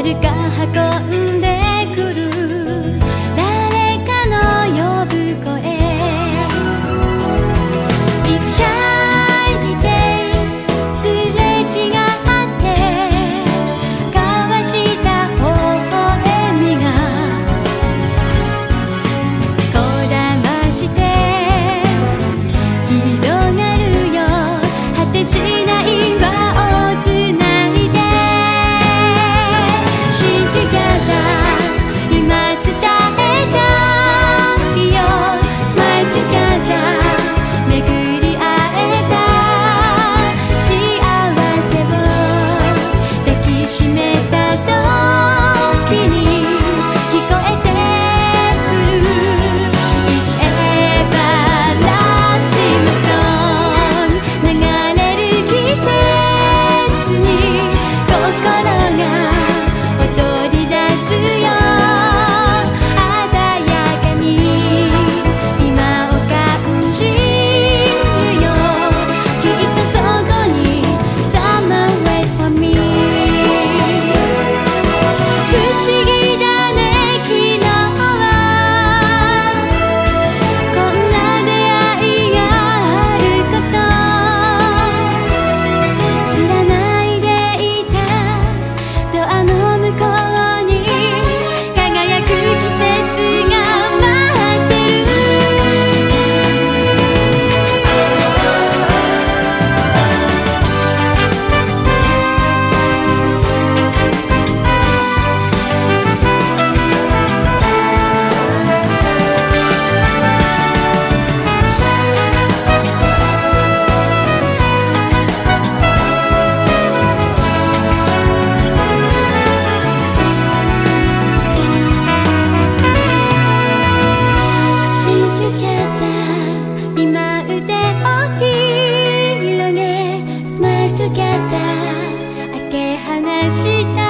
ルが運んでくる誰かの呼ぶ声、いっちゃいですれ違って交わした微笑みがこだまして広がるよ、果てしない輪をつないで今伝えたいよ Smile together 巡り会えた幸せを抱きしめた時に聞こえてくる It's everlasting song 流れる季節に心が踊り出すよ、鮮やかに今を感じるよ、きっとそこに Summer wait for me 不思議だね、昨日はこんな出会いがあること知らないでいた、ドアの向こうに輝く季節が待ってる。今腕を広げ Smile together 開け放した